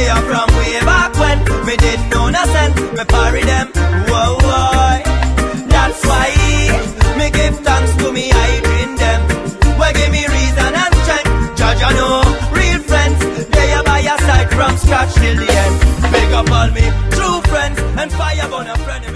they are from way back when. Me didn't know nothing, me parry them. Whoa, whoa. That's why me give thanks to me hiding them. Well, give me reason and strength. Judge, I know real friends, they are by your side from scratch till the end. Big up all me true friends and fire burn a friend.